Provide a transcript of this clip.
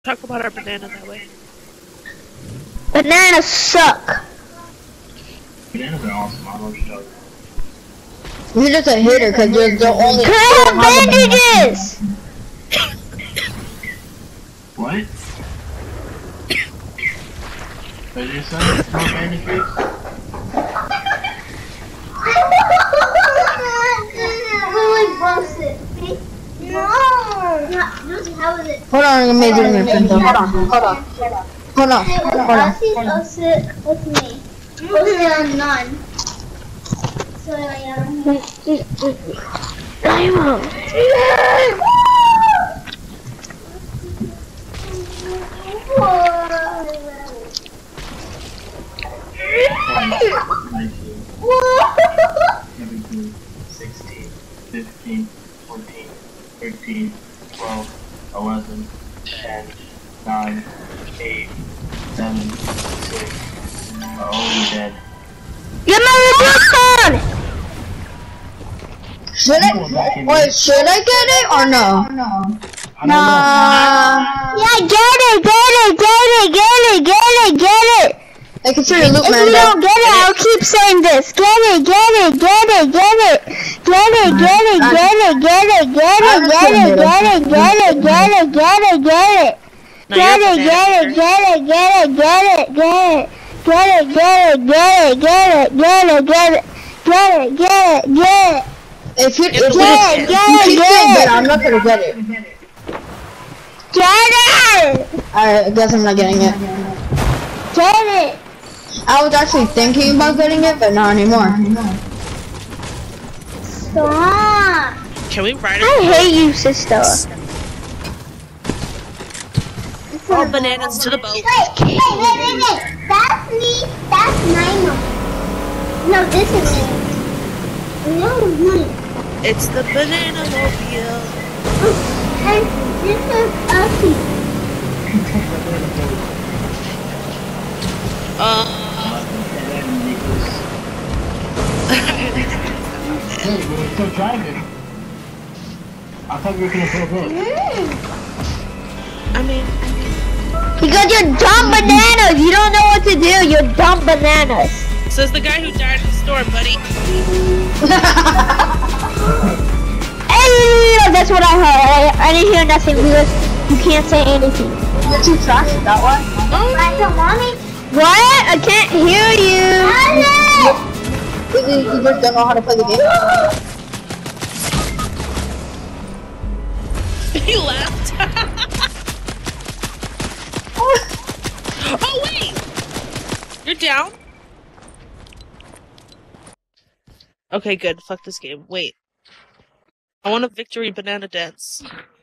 talk about our banana that way. Bananas suck. Bananas are awesome. I love you. You're just a hater because you're the only. Can I have bandages? What? Did you say it's more bandages? Hold on, I'm gonna make it. Hold on. What's me? What's none? So Diamond. What? 17, 16, 15, 14, 13, 12, 11, 10, 9, 8, 7, 6. Oh, you're dead. Get my redemption! Should I get it or no? I don't know. Yeah, get it! I consider loot If man. you don't get it, I'll keep saying this. Get it! If you keep saying that, I'm not gonna get it. Get it! I guess I'm not getting it. Get it! I was actually thinking about getting it, but not anymore. Stop! Can we ride it? I hate you, sister. All bananas to the boat. Wait. That's me. That's Nino. No, this is me. No. It's the banana mobile. And this is Elsie. Hey, we're still driving. I thought we were gonna pull up. I mean, Because you're dumb bananas! You don't know what to do, you're dumb bananas! says the guy who died in the storm, buddy. Hey, that's what I heard. I didn't hear nothing because you can't say anything. You're too trash with that one. Mommy. What? I can't hear you! You just don't know how to play the game. He left. Oh wait! You're down? Okay, good. Fuck this game. Wait. I want a victory banana dance.